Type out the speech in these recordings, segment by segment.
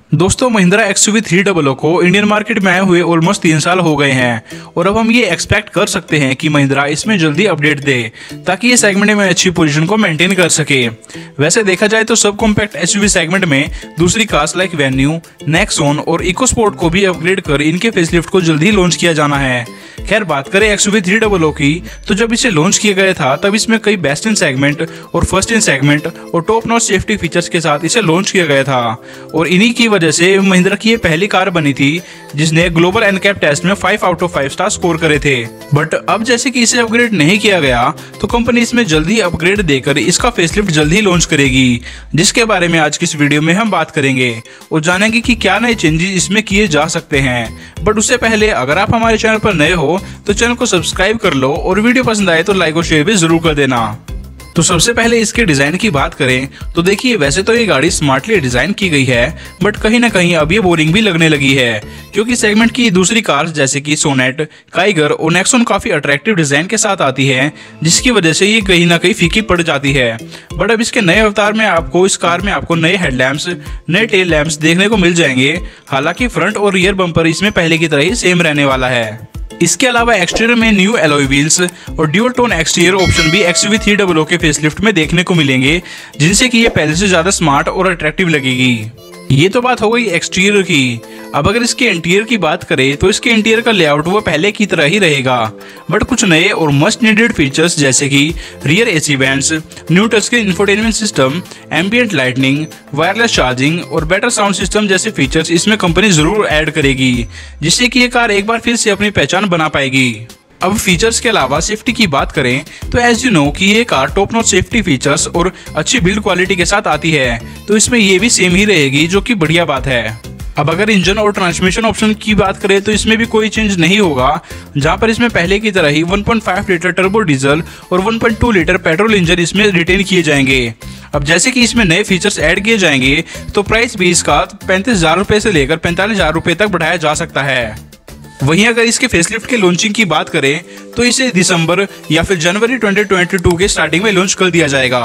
दोस्तों महिंद्रा XUV 300 को Indian market में आए हुए ऑलमोस्ट 3 साल हो गए हैं और अब हम ये एक्सपेक्ट कर सकते हैं कि महिंद्रा इसमें जल्दी अपडेट दे ताकि ये सेगमेंट में अच्छी पोजीशन को मेंटेन कर सके। वैसे देखा जाए तो सब कॉम्पैक्ट SUV सेगमेंट में दूसरी कार्स लाइक वेन्यू, नेक्सॉन और इकोस्पोर्ट को भी अपग्रेड कर इनके फेसलिफ्ट को जल्दी लॉन्च किया जाना है। खैर बात करें XUV 300 की तो जब इसे लॉन्च किया गया था तब इसमें कई बेस्ट इन सेगमेंट और फर्स्ट इन सेगमेंट और टॉप नॉच सेफ्टी फीचर्स के साथ इसे लॉन्च किया गया था और इन्हीं की वजह से महिंद्रा की ये पहली कार बनी थी जिसने ग्लोबल एनकैप टेस्ट में 5 आउट ऑफ 5 स्टार स्कोर करे थे। बट अब जैसे कि इसे अपग्रेड नहीं किया गया तो कंपनी इसमें जल्दी अपग्रेड देकर इसका फेसलिफ्ट जल्दी लॉन्च करेगी, जिसके बारे में आज की इस वीडियो में हम बात करेंगे और जानेंगे कि क्या नए चेंजेस इसमें किए जा सकते हैं। बट उससे पहले अगर आप हमारे चैनल पर नए हो तो चैनल को सब्सक्राइब कर लो और वीडियो पसंद आए तो लाइक और शेयर भी जरूर कर देना। तो सबसे पहले इसके डिजाइन की बात करें तो देखिए वैसे तो ये गाड़ी स्मार्टली डिजाइन की गई है बट कहीं ना कहीं अब ये बोरिंग भी लगने लगी है क्योंकि सेगमेंट की दूसरी कार्स जैसे कि सोनेट, काइगर और नेक्सॉन काफी अट्रैक्टिव डिजाइन के साथ आती है जिसकी वजह से ये कहीं ना कहीं फीकी पड़ जाती है। बट अब इसके नए अवतार में इस कार में आपको नए हेडलैम्प्स, नए टेल लैंप्स देखने को मिल जाएंगे। हालांकि फ्रंट और रियर बम्पर इसमें पहले की तरह ही सेम रहने वाला है। इसके अलावा एक्सटीरियर में न्यू एलॉय व्हील्स और ड्यूल टोन एक्सटीरियर ऑप्शन भी XUV 300 के फेसलिफ्ट में देखने को मिलेंगे, जिनसे कि ये पहले से ज्यादा स्मार्ट और अट्रैक्टिव लगेगी। ये तो बात हो गई एक्सटीरियर की। अब अगर इसके इंटीरियर की बात करें तो इसके इंटीरियर का लेआउट वो पहले की तरह ही रहेगा बट कुछ नए और मस्ट नीडेड फीचर्स जैसे कि rear AC vents, new touch screen infotainment system, ambient lightning, wireless charging और बेटर साउंड सिस्टम जैसे फीचर्स इसमें कंपनी जरूर ऐड करेगी, जिससे कि ये कार एक बार फिर से अपनी पहचान बना पाएगी। अब फीचर्स के अलावा सेफ्टी की बात करें तो एज यू नो कि ये car top notch safety features और अच्छी बिल्ड क्वालिटी के साथ आती है तो इसमें ये भी सेम ही रहेगी, जो कि बढ़िया बात है। अब अगर इंजन और ट्रांसमिशन ऑप्शन की बात करें तो इसमें भी कोई चेंज नहीं होगा, जहां पर इसमें पहले की तरह ही 1.5 लीटर टर्बो डीजल और 1.2 लीटर पेट्रोल इंजन इसमें रिटेन किए जाएंगे। अब जैसे कि इसमें नए फीचर्स ऐड किए जाएंगे तो प्राइस भी इसका 35,000 रुपए से लेकर 45,000 रुपए तक बढ़ाया जा सकता है। वहीं अगर इसके फेसलिफ्ट के लॉन्चिंग की बात करें तो इसे दिसंबर या फिर जनवरी 2022 के स्टार्टिंग में लॉन्च कर दिया जाएगा।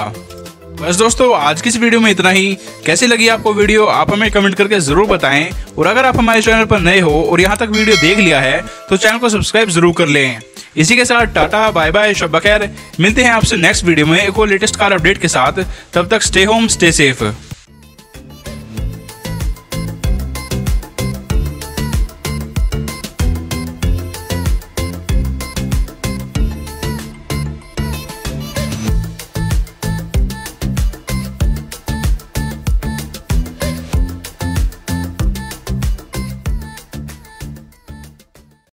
बस दोस्तों आज की इस वीडियो में इतना ही। कैसी लगी आपको वीडियो आप हमें कमेंट करके जरूर बताएं और अगर आप हमारे चैनल पर नए हो और यहाँ तक वीडियो देख लिया है तो चैनल को सब्सक्राइब जरूर कर लें। इसी के साथ टाटा बाय बाय, शब बखैर। मिलते हैं आपसे नेक्स्ट वीडियो में एक और लेटेस्ट कार अपडेट के साथ। तब तक स्टे होम स्टे सेफ।